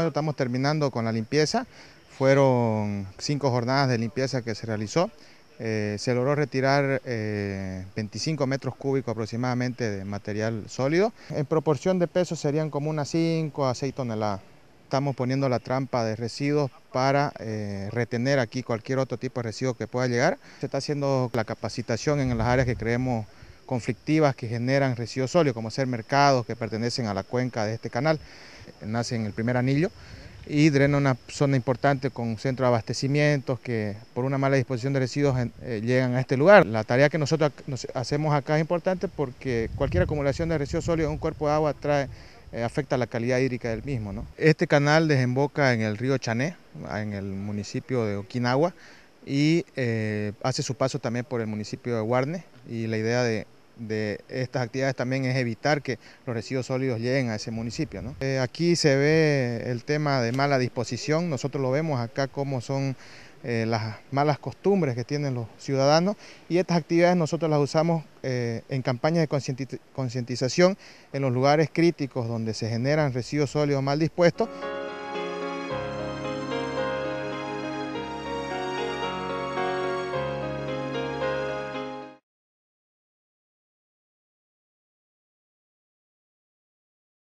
momento estamos terminando con la limpieza. Fueron 5 jornadas de limpieza que se realizó. Se logró retirar 25 metros cúbicos aproximadamente de material sólido. En proporción de peso serían como unas 5 a 6 toneladas. Estamos poniendo la trampa de residuos para retener aquí cualquier otro tipo de residuo que pueda llegar. Se está haciendo la capacitación en las áreas que creemos conflictivas que generan residuos sólidos, como ser mercados que pertenecen a la cuenca de este canal. Nace en el primer anillo y drena una zona importante con centro de abastecimientos que por una mala disposición de residuos llegan a este lugar. La tarea que nosotros hacemos acá es importante porque cualquier acumulación de residuos sólidos en un cuerpo de agua afecta la calidad hídrica del mismo, ¿no? Este canal desemboca en el río Chané, en el municipio de Okinawa, y hace su paso también por el municipio de Guarne, y la idea de estas actividades también es evitar que los residuos sólidos lleguen a ese municipio, ¿no? Aquí se ve el tema de mala disposición. Nosotros lo vemos acá como son las malas costumbres que tienen los ciudadanos, y estas actividades nosotros las usamos en campañas de concientización en los lugares críticos donde se generan residuos sólidos mal dispuestos.